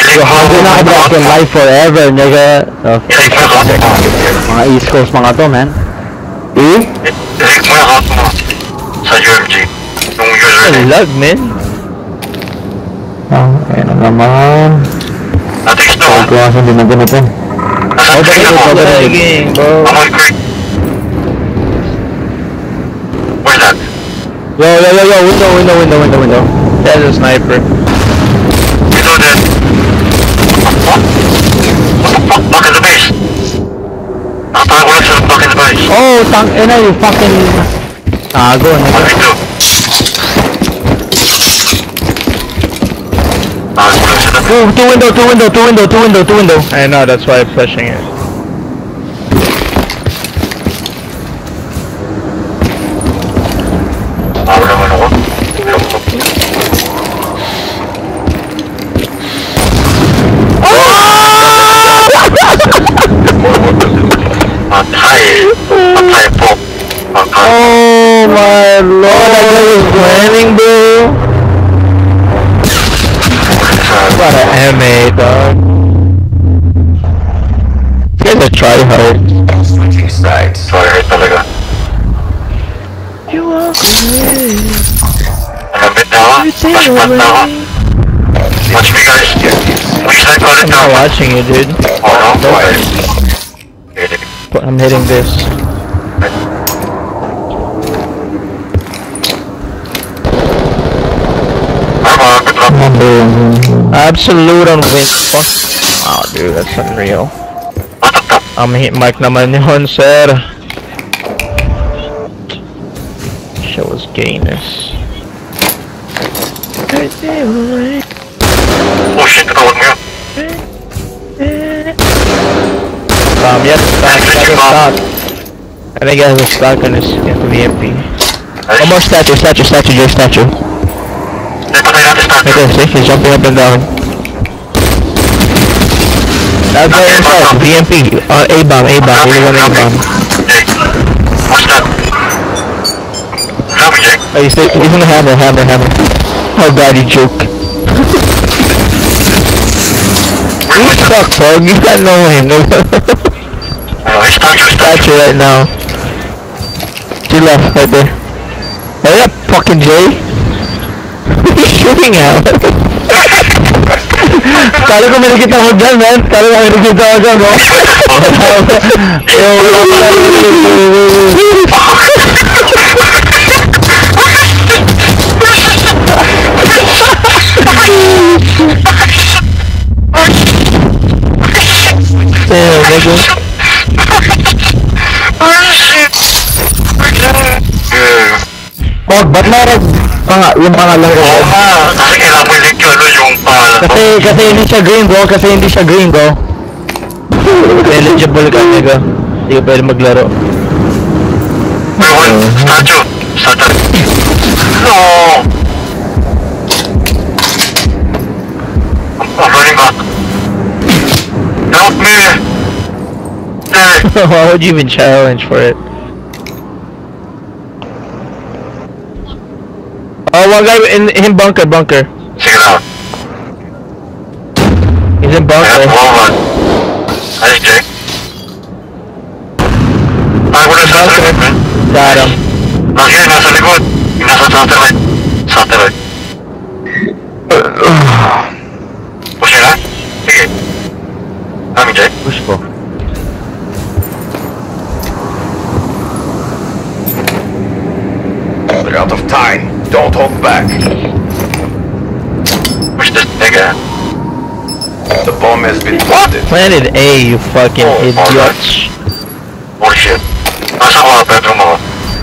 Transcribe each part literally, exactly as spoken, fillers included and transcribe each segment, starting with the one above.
Yo, hungry na ako in life forever, nigga. Oh, mga East Coast mga to, man. Hmm? I-select mo yung account mo sa U M G. Yung username. Lag, man. Oh, ayun naman. Na-text mo ha? Huwag ko kasi hindi na ganito. Nasa screen ako. Lagging, bro. I'm on quick. Where's that? Yo, yo, yo, yo, window, window, window, window, window. That's a sniper. Ito din. What? What the fuck? Back in the base. Nakatahan ko lang siya back in the base. Oh, tang ina, you fucking... Tago, one nigga. v two. Nakatahan ko lang siya doon. Two, two window, two window, two window, two window, two window. I know, that's why I'm pushing it. Ako naman ako. Patay. Patay po. Patay. Oh my lord, that guy is planning, bro. What an M A, dog. This guy's a tryhard. Switching sides. Sorry, talaga. You walk away. Nalambit na ako. Flashback na ako. Watch me guys. Which side ko ulit I'm na? not watching you, dude. Oh no? Okay. But I'm hitting this. Tama, good luck. Absolute on win. Fuck. Oh, dude, that's unreal. Matap-tap. I'm hit mic naman yun, sir. Shit was gayness. Oh shit, tawag mo yun. Um, yes, stock, got a stock. I think he has a stock on his V M P. Nice. One more statue, statue, statue, Jay, statue. Hindi, patay natin start. Right there, see? He's jumping up and down. That guy inside, V M P. Uh, A-bomb, A-bomb, really one A-bomb. Jay, watch that. Sabi, Jay. Oh, he's, he's gonna hammer, hammer, hammer. Oh god, you joke. Where You was that? suck, bro. You got no way, no. Oh, he's statue, statue. Statue right now. To your left, right there. Hurry up, fucking Jay. What are you shooting at? Kala ko may nakita ko dyan, man. Kala ko may nakita ko dyan, bro. Damn, nigga. Oh, ba't meron pang yung pangalan ko? Oo nga, kasi kailangan mo i-link yun, ano, yung pangalan mo. Kasi, kasi hindi siya green, bro. Kasi hindi siya green, bro. Eligible ka, nigga. Hindi ka pwede maglaro. Wait, what? Statue. Statue. No! I'm running back. Help me! Hey! Why would you even challenge for it? Oh, one guy in in bunker, bunker. Sige na. He's in I bunker. have one run. Ayos, Jay. Tayo ko na sa satellite, man. Got him. Lagi, nasa likod. Yung nasa satellite. Satellite. Push nyo na? Sige. Kami, Jay. Push ko. We're out of time. Don't hold back. Push this nigga. The bomb has been planted. Planted A, you fucking Oh, idiot. Holy shit. Nasa ko, bedroom ako.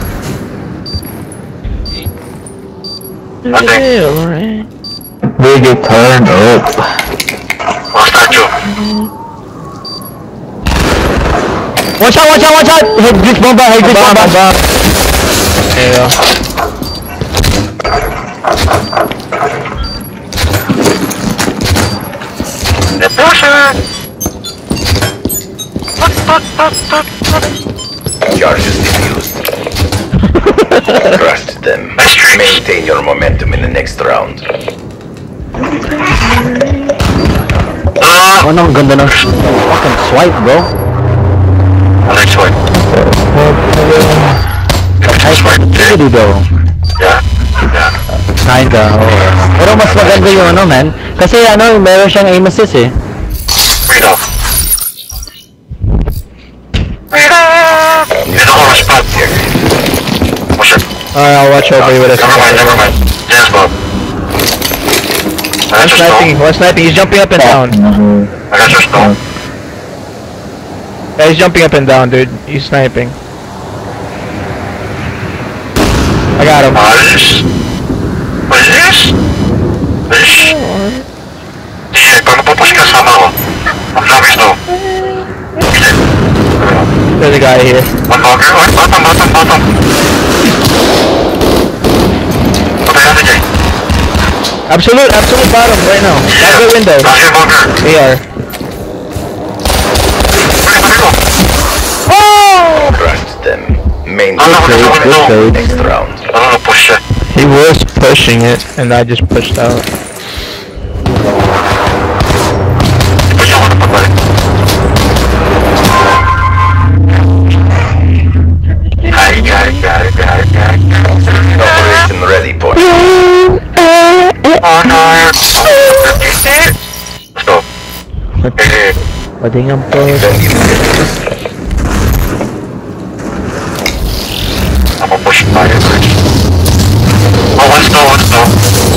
Nothing. Alright. They get turned up. Mga statue. Watch out, watch out, watch out! Head glitch bomba, head glitch bomba. There you go. The pusher! Charges defused. Crushed them. Nice trick. Maintain your momentum in the next round. Oh no, ang ganda ng fucking swipe, bro. I like swipe. Nice activity, though. Yeah? Yeah. Kinda, oo. Pero mas maganda yung ano, man. Kasi ano, meron siyang aim assist eh. Freedom. Freedom! There's a whole spot here. Oh shit. Alright, I'll watch over you with a Never mind, never mind. Yes, Bob. I One got your sniping, stone. one sniping, he's jumping up and down. I got your stone. Yeah, he's jumping up and down, dude. He's sniping. I got him. What is this? What is this? What is this? D J, pag mapupush ka, sama ko. Ang sabi snow. There's a guy here. One bunker. Oh, bottom, bottom, bottom. Patay natin, Jay. Absolute, absolute bottom right now. Out the window. Last year bunker. A R. Patay, patay ko. Crushed them. Main Ano ko Good na trade, good trade. next round. Ano na push siya? He was pushing it, and I just pushed out. Push ako na pagbalik. Ay, ay, ay, ay, ay. Operation ready point. Oh no! Let's go. Hey, Pwede nga po. Defend unit. ako push tayo, bridge. Oh, one snow, one snow.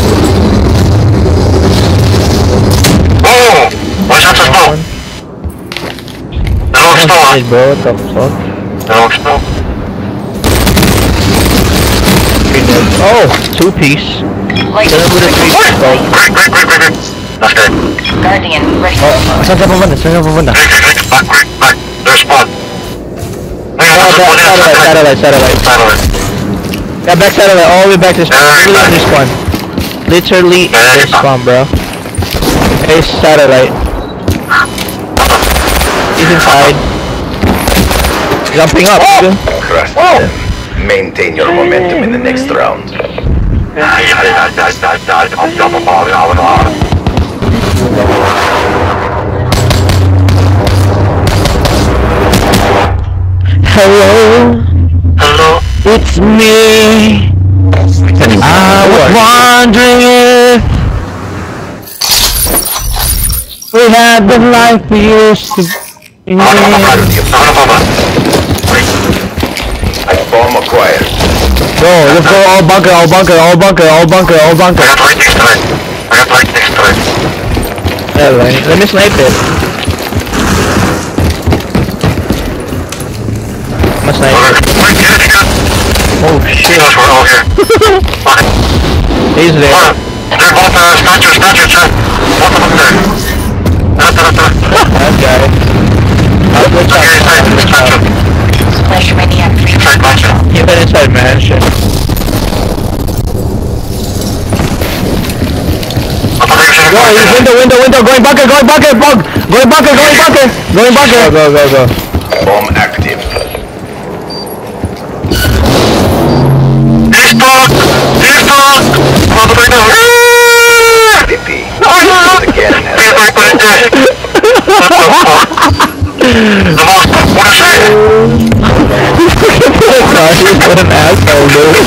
Oh! One shot sa snow. Dalawang snow, ah. Hey, bro, what the fuck? Dalawang snow. Oh, two piece. Light Get him with a three piece, bro. Quick, quick, quick, quick, quick. Last guy. Guardian ready. Oh, saan ka pumunta? Saan ka pumunta? Quick, quick, quick. Back, quick, back. There's spawn. Ngayon, Oh, nasa back, spawn yan. satellite, satellite, satellite. Satellite. Yeah, back satellite, all the way back to spawn. Yeah, Literally back. this spawn. Literally Yeah, this back. spawn, bro. Hey, satellite. He's inside. Jumping up, dude. Crushed them. Maintain your momentum in the next round. Ay, ay, ay, ay, ay, ay. Ang dami pa, ay, ay, ay. Hello, Hello? it's me. I was wondering if we had the life we used to be. Ako na pa, Brad. Ako na pa ba? Wait. Bomb acquired. Go, let's go all bunker, all bunker, all bunker, all bunker, all I bunker. got right next to it. I got right next to it. Yeah, let me, let me snipe it. I'm a Okay. sniper. Wait, get it, get it. Oh He shit. knows we're all here. Okay. He's there. Hold on. They're both uh, statues, statues, sir. Both of them there. Tara, tara, tara. That guy. I'll go Okay, inside, statue. Flash maniac. Inside mansion. Keep it inside mansion. Papatay ko siya ng Go, kotse. he's window, window, window, going bunker, going bunker, bug, going bunker, going bunker, going bunker. Go, go, go, go. Bomb active. He's stuck! He's stuck! Papatay na. P P. Again has Pinatay ko rin siya. What the fuck? Namakas mo na siya eh. What an asshole, dude.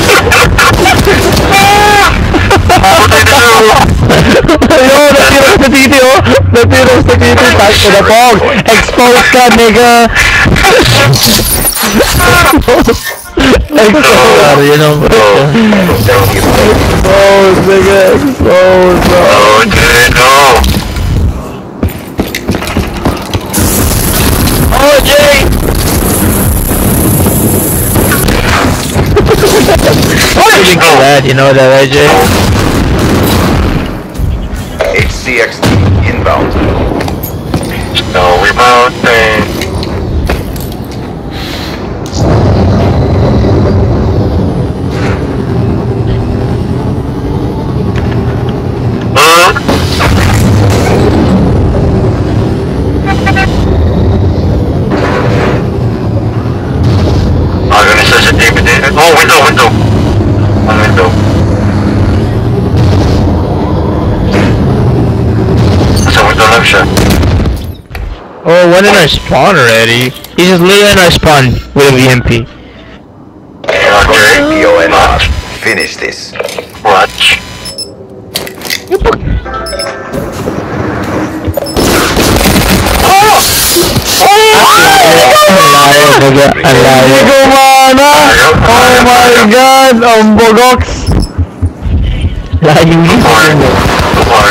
Papatay na siya. Yo, natira sa titi, oh. Natira sa titi, tayo ko na pog. Expose ka, nigga. Expose, you know, bro. Expose, nigga, expose, bro. Oh, Jay, no. Oh, Jay! Feeling Go. bad, you know that, right, Jay? H C X T inbound. Snowy Mountain. Huh? Organization activity. Oh, window, window. One window. Nasa window lang siya. Oh, one in our spawn already. He's just literally in our spawn with a V M P. Okay. P O N R. Finish this. Watch. Alayo, naga, alayo. Hindi ko mana! Oh my god! Ang bogox! Layo yun. Far. Far.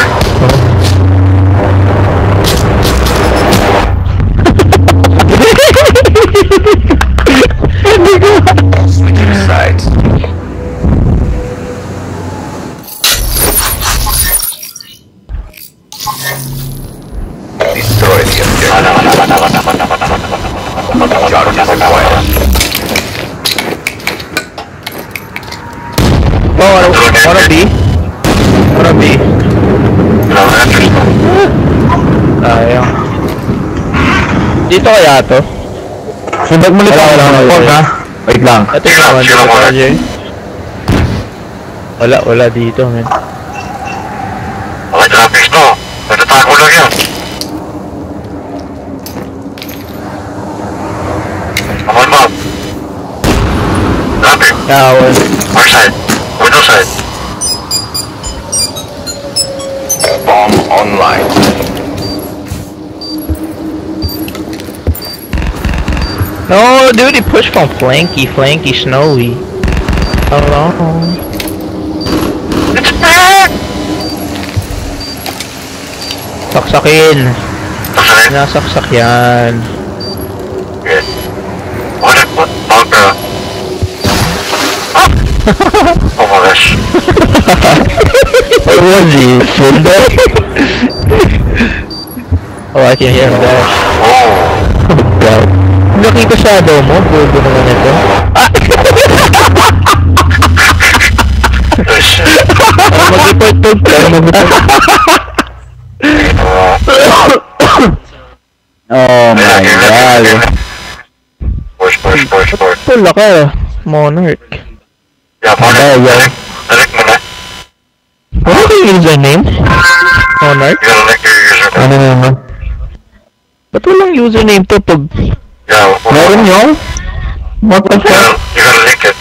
Switching sides. Destroy the objective. Charges acquired. Oh, wanna, wanna be? Wanna be? No, interesting. Ayaw. Dito kaya to? Sundag mo ulit Wala, ako wala, ng wala. phone, ha? Wait lang. Ito yung naman Sino dito, mo? Jay. Wala, wala dito, man. Okay, graphics to. Nagtatago lang yan. Come on, Bob. Graphic. Ah, well. Our side. Window side. Bomb online. No, dude, he pushed from flanky, flanky, snowy. Hello. It's back! Saksakin. Okay. Nasaksak yan. Okay. What? What? Bunker. Ah! Oh my gosh. What was he? Funder? Oh, I can hear him there. Oh. God. Nakita shadow mo, bobo naman ito. This shit. Ah, mag-report to. Mag-report. Oh my god. Push, push, push, push. Pula ka, Monarch. Yeah, Ay, Monarch. yo. Direct, direct mo na. Ano yung username? Monarch? You gotta link your username. Ano naman? Ba't walang username to pag... Yeah, well, Meron yun? What the You fuck? gotta, you gotta link it.